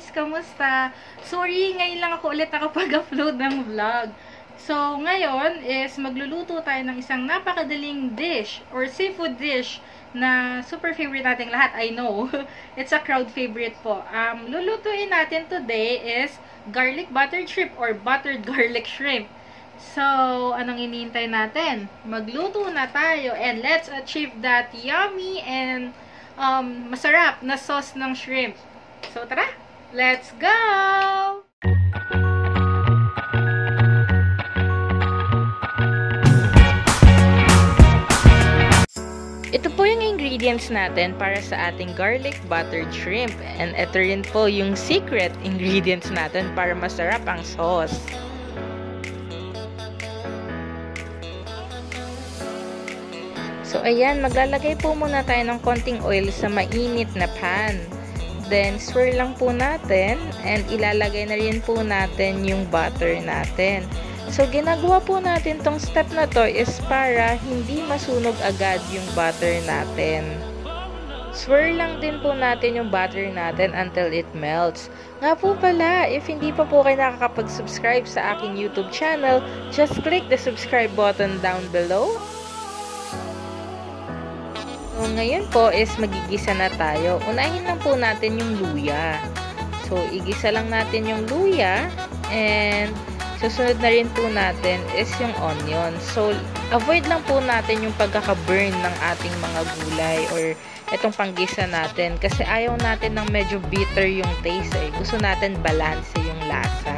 guys! Kamusta? Sorry, ngayon lang ako ulit nakapag-upload ng vlog. So, ngayon is magluluto tayo ng isang napakadaling dish or seafood dish na super favorite nating lahat. I know. It's a crowd favorite po. Lulutuin natin today is garlic buttered shrimp or buttered garlic shrimp. So, anong iniintay natin? Magluto na tayo and let's achieve that yummy and masarap na sauce ng shrimp. So, tara! Let's go! Ito po yung ingredients natin para sa ating garlic buttered shrimp. And ito rin po yung secret ingredients natin para masarap ang sauce. So, ayan, maglalagay po muna tayo ng konting oil sa mainit na pan. Then, swirl lang po natin and ilalagay na rin po natin yung butter natin. So, ginagawa po natin tong step na to is para hindi masunog agad yung butter natin. Swirl lang din po natin yung butter natin until it melts. Nga po pala, if hindi pa po kayo nakakapag-subscribe sa aking YouTube channel, just click the subscribe button down below. So, ngayon po is magigisa na tayo. Unahin lang po natin yung luya. So, igisa lang natin yung luya and susunod na rin po natin is yung onion. So, avoid lang po natin yung pagkaka-burn ng ating mga gulay or itong panggisa natin kasi ayaw natin ng medyo bitter yung taste eh. Gusto natin balance yung lasa.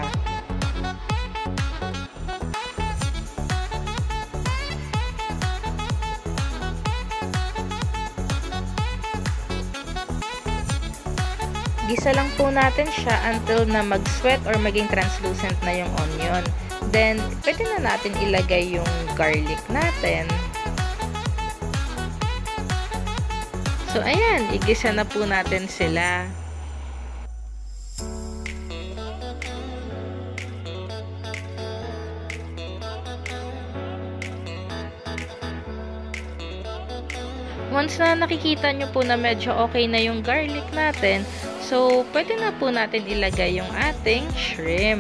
Gisa lang po natin siya until na mag-sweat or maging translucent na yung onion. Then, pwede na natin ilagay yung garlic natin. So, ayan, igisa na po natin sila. Once na nakikita nyo po na medyo okay na yung garlic natin, so, pwede na po natin ilagay yung ating shrimp.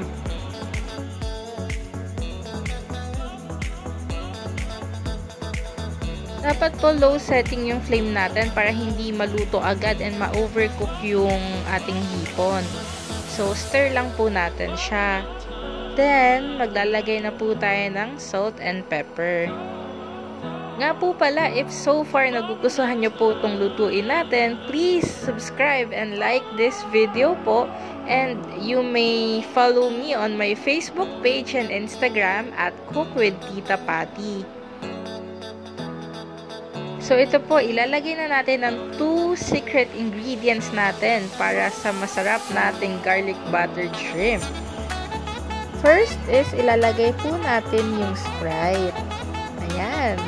Dapat po low setting yung flame natin para hindi maluto agad and ma-overcook yung ating hipon. So, stir lang po natin siya. Then, maglalagay na po tayo ng salt and pepper. Nga po pala, if so far nagugustuhan nyo po itong lutuin natin, please subscribe and like this video po. And you may follow me on my Facebook page and Instagram at Cook with Tita Patty. So ito po, ilalagay na natin ang 2 secret ingredients natin para sa masarap nating garlic buttered shrimp. First is ilalagay po natin yung Sprite. Ayan.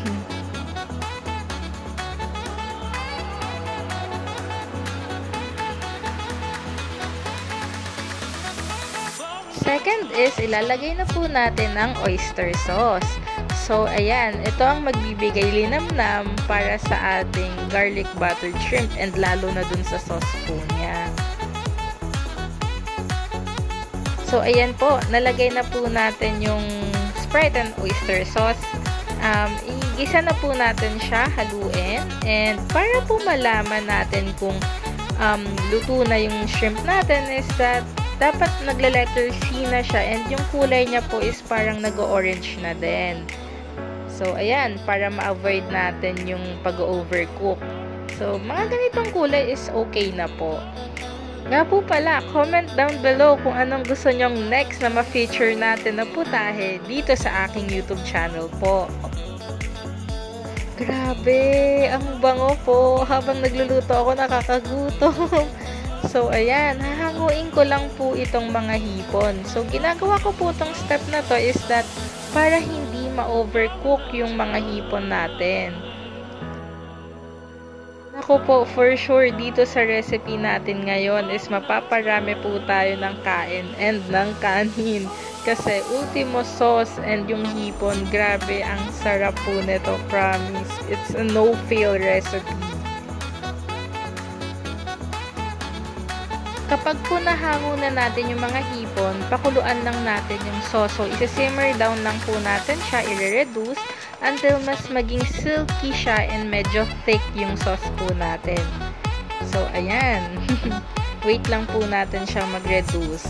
Second is, ilalagay na po natin ang oyster sauce. So, ayan, ito ang magbibigay linamnam para sa ating garlic buttered shrimp and lalo na dun sa sauce po niya. So, ayan po, nalagay na po natin yung Sprite and oyster sauce. Igisa na po natin siya, haluin. And para po malaman natin kung luto na yung shrimp natin is that dapat nagla-letter C na siya and yung kulay niya po is parang nag-orange na din. So, ayan, para ma-avoid natin yung pag-overcook. So, mga ganitong kulay is okay na po. Nga po pala, comment down below kung anong gusto nyong next na ma-feature natin na putahe dito sa aking YouTube channel po. Grabe, ang bango po. Habang nagluluto ako, nakakagutom. So, ayan, hahanguin ko lang po itong mga hipon. So, ginagawa ko po itong step na to is that para hindi ma-overcook yung mga hipon natin. Ako po, for sure, dito sa recipe natin ngayon is mapaparami po tayo ng kain and ng kanin. Kasi ultimo sauce and yung hipon, grabe, ang sarap po nito, promise. It's a no-fail recipe. Kapag po nahango na natin yung mga hipon, pakuluan lang natin yung sauce. So, isa-simmer down lang po natin siya, i-reduce until mas maging silky siya and medyo thick yung sauce po natin. So, ayan. Wait lang po natin siya mag-reduce.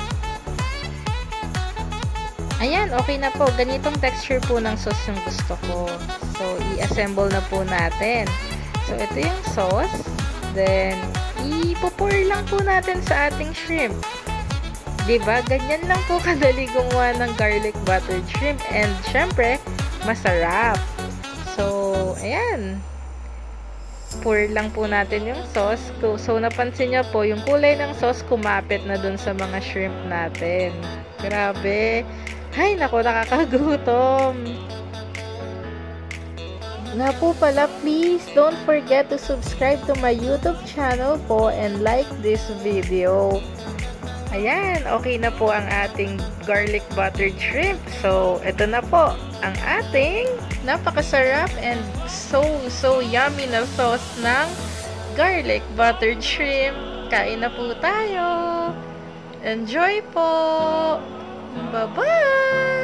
Ayan, okay na po. Ganitong texture po ng sauce yung gusto ko. So, i-assemble na po natin. So, ito yung sauce. Then, ipo-pour lang po natin sa ating shrimp. Diba? Ganyan lang po kadali gumawa ng garlic buttered shrimp. And, syempre, masarap. So, ayan. Pour lang po natin yung sauce. So, napansin nyo po, yung kulay ng sauce kumapit na dun sa mga shrimp natin. Grabe. Ay, naku, nakakagutom. Nga po pala, please don't forget to subscribe to my YouTube channel po and like this video. Ayan, okay na po ang ating garlic buttered shrimp. So, ito na po ang ating napakasarap and so yummy na sauce ng garlic buttered shrimp. Kain na po tayo. Enjoy po! Bye-bye!